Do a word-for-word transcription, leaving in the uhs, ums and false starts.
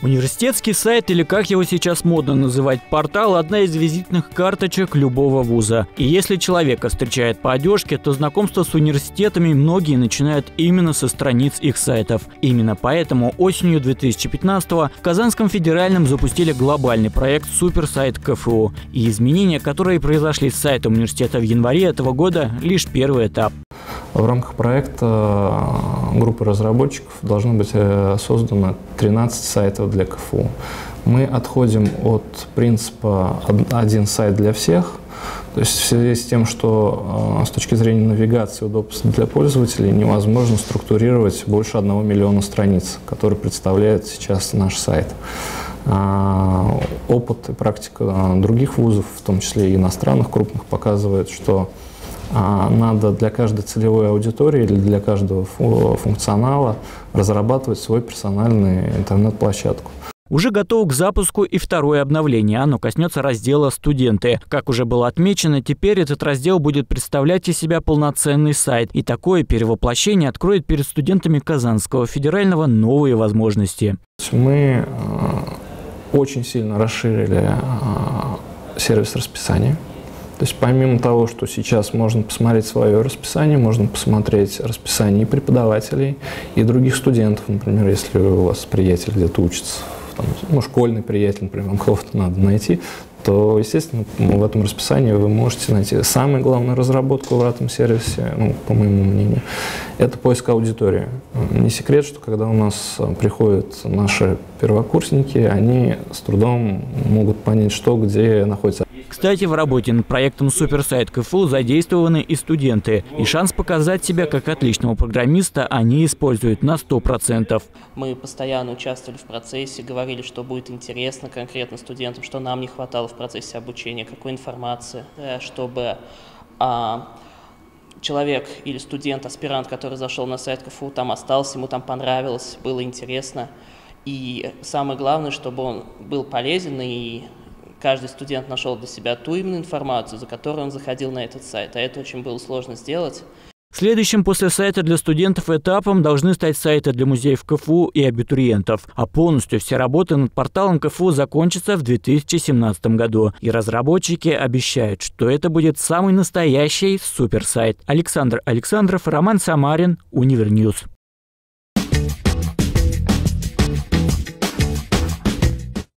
Университетский сайт, или как его сейчас модно называть, портал – одна из визитных карточек любого вуза. И если человека встречают по одежке, то знакомство с университетами многие начинают именно со страниц их сайтов. Именно поэтому осенью две тысячи пятнадцатого в Казанском федеральном запустили глобальный проект «Суперсайт КФУ». И изменения, которые произошли с сайтом университета в январе этого года, лишь первый этап. В рамках проекта группы разработчиков должно быть создано тринадцать сайтов для КФУ. Мы отходим от принципа «один сайт для всех». То есть в связи с тем, что с точки зрения навигации и удобства для пользователей невозможно структурировать больше одного миллиона страниц, которые представляет сейчас наш сайт. Опыт и практика других вузов, в том числе и иностранных крупных, показывает, что надо для каждой целевой аудитории или для каждого функционала разрабатывать свою персональную интернет-площадку. Уже готово к запуску и второе обновление. Оно коснется раздела «Студенты». Как уже было отмечено, теперь этот раздел будет представлять из себя полноценный сайт. И такое перевоплощение откроет перед студентами Казанского федерального новые возможности. Мы очень сильно расширили сервис расписания. То есть помимо того, что сейчас можно посмотреть свое расписание, можно посмотреть расписание и преподавателей, и других студентов. Например, если у вас приятель где-то учится, там, ну, школьный приятель, например, вам кого-то надо найти, то, естественно, в этом расписании вы можете найти. Самая главная разработка в этом сервисе, ну, по моему мнению, это поиск аудитории. Не секрет, что когда у нас приходят наши первокурсники, они с трудом могут понять, что где находится. Кстати, в работе над проектом «Суперсайт КФУ» задействованы и студенты. И шанс показать себя как отличного программиста они используют на сто процентов. Мы постоянно участвовали в процессе, говорили, что будет интересно конкретно студентам, что нам не хватало в процессе обучения, какой информации, чтобы а, человек или студент, аспирант, который зашел на сайт КФУ, там остался, ему там понравилось, было интересно. И самое главное, чтобы он был полезен, и каждый студент нашел для себя ту именно информацию, за которой он заходил на этот сайт. А это очень было сложно сделать. Следующим после сайта для студентов этапом должны стать сайты для музеев КФУ и абитуриентов. А полностью все работы над порталом КФУ закончатся в две тысячи семнадцатом году. И разработчики обещают, что это будет самый настоящий суперсайт. Александр Александров, Роман Самарин, Универньюз.